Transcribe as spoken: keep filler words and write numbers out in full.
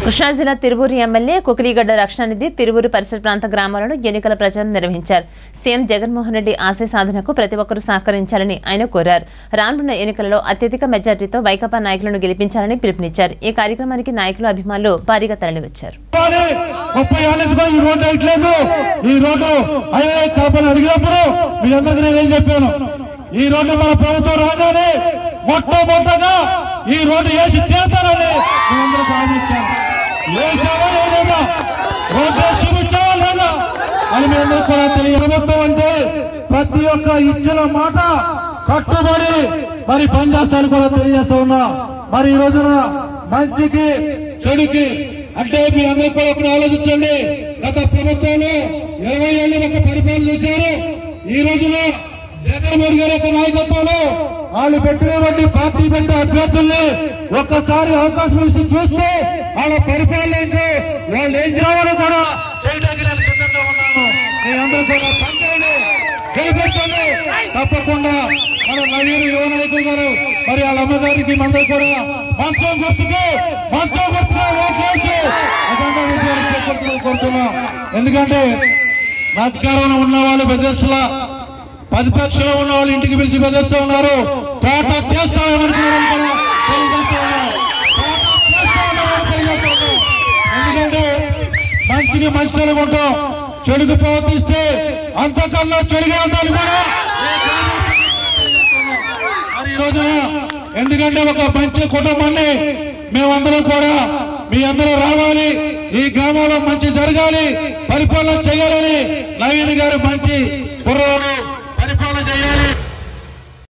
కృష్ణా జిల్లా తిరువూరు ఎమ్మెల్యే కుకిలిగడ్డ రక్షణనిధి తిరువూరు పరిసర ప్రాంత గ్రామాలలో ఎన్నికల ప్రచారం నిర్వహించారు. సీఎం జగన్మోహన్ రెడ్డి ఆశయ సాధనకు ప్రతి ఒక్కరూ సహకరించాలని ఆయన కోరారు. రానున్న ఎన్నికలలో అత్యధిక మెజార్టీతో వైకాపా నాయకులను గెలిపించాలని పిలుపునిచ్చారు. ఈ కార్యక్రమానికి నాయకులు అభిమానులు భారీగా తరలివచ్చారు. ఈ రోడ్డు మన ప్రభుత్వం రాగానే మొట్టమొదటగా ఈ రోడ్డు వేసి తీరుతారని మేమందరూ ప్రారంభించాము. వేసావా లేదా రోడ్డు చూపించావా లేదా అని మేమందరూ కూడా తెలియ ప్రభుత్వం అంటే ప్రతి ఒక్క ఇచ్చిన మాట కట్టుబడి మరి పనిచేస్తాను కూడా తెలియజేస్తా ఉన్నా. మరి ఈ రోజున మంచికి చెడుకి అంటే మీ అందరూ కూడా ఒకటి ఆలోచించండి. గత ప్రభుత్వంలో ఇరవై ఏళ్ళు ఒక పరిపాలన చేశారు. ఈ రోజున జగన్మోహన్ గారి యొక్క నాయకత్వంలో వాళ్ళు పెట్టినటువంటి పార్టీ పెట్టే అభ్యర్థుల్ని ఒక్కసారి అవకాశం ఇచ్చి చూస్తే వాళ్ళ పరిపాలన అంటే వాళ్ళు ఏం చేయాలో కూడా చేయడానికి నేను సిద్ధంగా ఉన్నాను. మీరందరూ కూడా పనిచేయండి, గెలిపించండి. తప్పకుండా మన నవీన యువ నాయకులు గారు మరి వాళ్ళ అమ్మగారికి మందరూ కూడా మంచం గుర్తుకు మంచం గుర్తుగా ఓకేసి అజెండా విజయాన్ని చేపట్టాలని కోరుతున్నాం. ఎందుకంటే అధికారంలో ఉన్న వాళ్ళు బెదిరిస్తున్నా ప్రతిపక్షంలో ఉన్న వాళ్ళు ఇంటికి పిలిచి బెదిరిస్తూ ఉన్నారు. తోట చేస్తామనుకున్నారు. ఎందుకంటే మంచిని మంచి అనుకుంటాం, చెడుకు ప్రవర్తిస్తే అంతకన్నా చెడుగా ఉండాలి కూడా మరి ఈ రోజున. ఎందుకంటే ఒక మంచి కుటుంబాన్ని మేమందరం కూడా మీ అందరూ రావాలి, ఈ గ్రామంలో మంచి జరగాలి, పరిపాలన చేయాలని నవీన్ గారు మంచి కుర్రోడు